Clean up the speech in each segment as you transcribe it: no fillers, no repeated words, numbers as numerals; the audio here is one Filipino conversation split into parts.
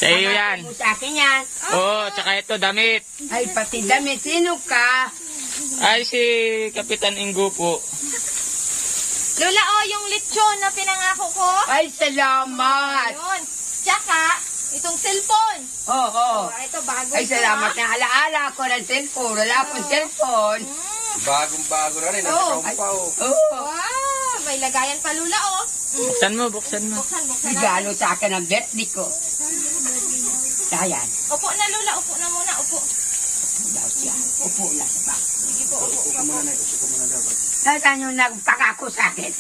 Sa iyo yan. Sa akin yan. Oo, tsaka ito, damit. Ay, pati damit. Sino ka? Ay, si Kapitan Ingo po. Lola, yung lechon na pinangako ko. Ay, salamat. Ayun. Tsaka, itong cellphone. Oo. Ito, bago Ay, ito, salamat na alaala ko ng cellphone. Wala akong cellphone. Bagong-bago na rin. Nasa kaumpaw. Oo. Wow, may lagayan pa, Lola, Buksan mo, buksan mo. Buksan natin. Regalo sa akin ang birthday ko. Ayan. Upo na, Lola. Upo na muna. Upo. Daw siya. Upo na sa bak. Sige po, upo. Saan yung nagpangako sa akin?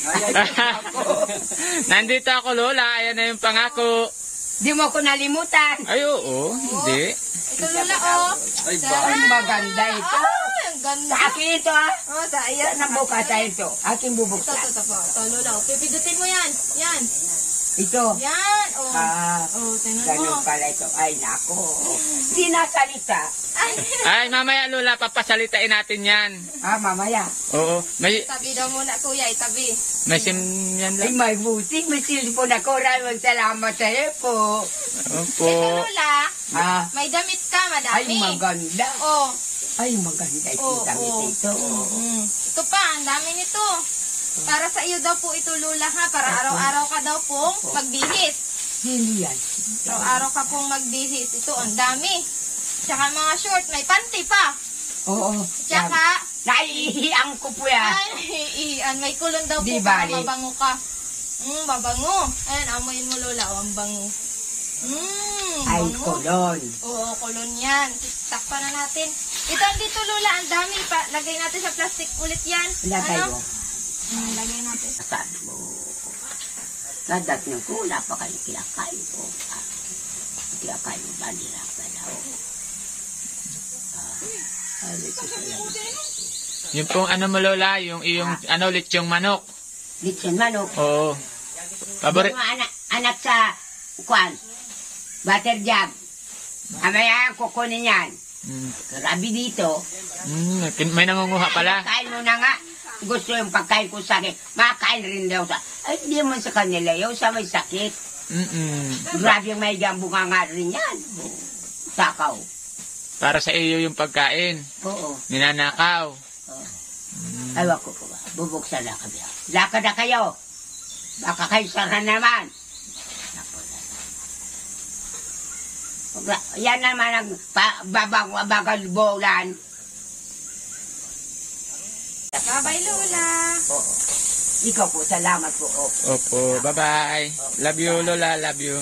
Nandito ako, Lola. Ayan na yung pangako. Di mo ko nalimutan. Ay, oo. Hindi. Ito, Lola, Ay, Ay, maganda ito. ang ganda. Sa akin ito, ha? Sa ayan. Saan ang bukas sa ito? Aking Ito bubuksan. po. Ito, Lola. Pipidutin mo yan. Yan. Ito. Yan. Tingnan mo. Ganun pala ito. Ay, nako. Sinasalita. Ay, mamaya, Lola, papasalitain natin yan. Mamaya. Oo. May Tabi daw muna, kuya. Itabi. sim yan Ay, lang. may buti. May cellphone ako. Maraming salamat sa iyo po. Opo. Ito, Lola. May damit ka, Ay, madami. maganda. Ay, maganda ito. Damit ito. Ito pa, ang dami nito. Para sa iyo daw po ito, Lola, ha? Para araw-araw ka daw pong magbihis. Sino yan? Araw-araw ka pong magbihis. Ito, ang dami. Tsaka mga short, may panty pa. Oo. Tsaka, Naiihiyang ko po yan. may kulon daw po Di para bali. mabango ka. Mabango. Ayan, amoyin mo, Lola. Ang bango. Ay, bango. kolon. Oo, kulon yan. Takpan na natin. Ito, dito, Lola, ang dami pa. Lagay natin sa plastic ulit yan. Lagay mo. Lagay natin. Sabi mo. Kadat niyo ko, wala pa kayo kinakain ko. Kinakain mo ba nila pala? Yung pong ano mo, Lola, yung iyong lechong manok. Lechon manok. Oo. Paborit. Mga anak sa kwan. Butter jam. Amaya kukunin yan. Grabe dito. May nangunguha pala. Kain mo na nga. Gusto yung pagkain ko sa akin. Makain rin daw sa... Ay, hindi mo sa kanila. Yung sa may sakit. Grabe yung may gambunga nga rin yan. Takaw. Para sa iyo yung pagkain. Oo. Ninanakaw. Ayaw ko po ba? Bubuksan na kami. Lakad na kayo. Baka kayo sara naman. Yan naman ang bagal bolan. Bye-bye, Lola. Ikaw po, salamat po. Opo, bye-bye. Love you, Lola. Love you.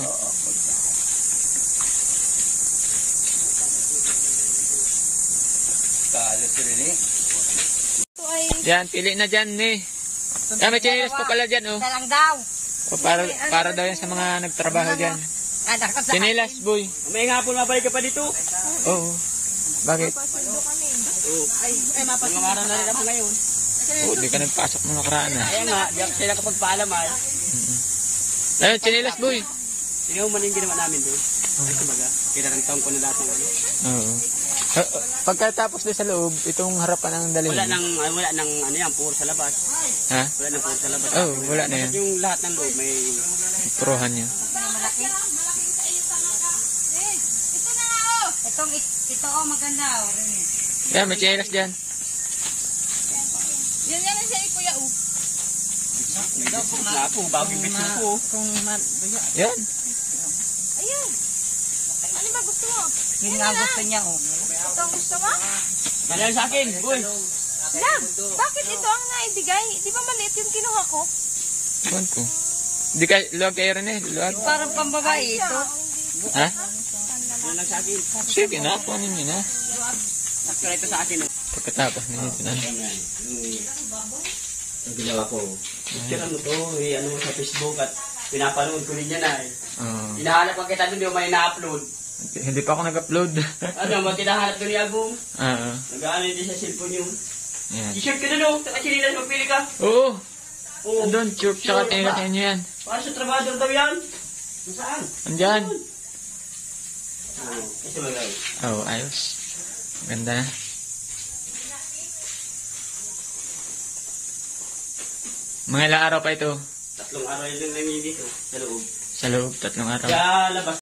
Talas rin eh. Ito ay... Yan, pili na dyan, eh. May chinilas po pala dyan, oh. Dalang daw. Para daw yan sa mga nagtrabaho dyan. Anak ka sa... Chinilas, boy. May nga po mabalik ka pa dito. Oo. Bakit? Mga araw na rin ako ngayon. Oo, di ka nagpasok ng nakaraan, ah. Kaya nga, di ako sila kapagpaalaman. Ayun, chinilas, boy. Sinuman yung ginawa namin doon. Ay, kumbaga, kinarantong ko na lahat ng ano. Oo. Pagkatapos doon sa loob, itong harapan ang dalhin. Wala nang ano yan, puro sa labas. Ha? Wala nang puro sa labas. Oo, wala na yan. Yung lahat ng loob may... Puruhan niya. Ito maganda. Yan, may chinilas dyan. Yan ang siya, Kuya U. Wala po, bagong bitso ko. Yan. Ayun. Ano ba gusto mo? Yun nga gusto niya, Ito ang gusto mo? Kaya sa akin, boy. Love, bakit ito ang naibigay? Di ba maliit yung kinuha ko? Buwan ko. Di ka, luwag kayo rin, eh. Luwag. Parang pambabae ito. Ha? Ano lang sa akin? Sige na, kunin niyo na. Kaya ito sa akin. Pagkatapos ninyo na. Ang ginawa ko. Picture ano to, ano sa Facebook at pinapanood ko rin yan ay. Hinahanap ang kita doon, di may na-upload. Hindi pa ako nag-upload. Ano, magkinahanap doon ni Agong. Nag-ano din sa cellphone yung... Yan. T-shirt ka doon, saka chinilas magpili ka. Oo. Oo. Andun, chirp, tsaka tingin sa inyo yan. Para sa trabador daw yan. Saan? Andyan. Ito magaw. Oo, ayos. Ganda na. Mga ilang araw pa ito? 3 araw yun lang dito, sa loob. Sa loob, 3 araw. Sa labas.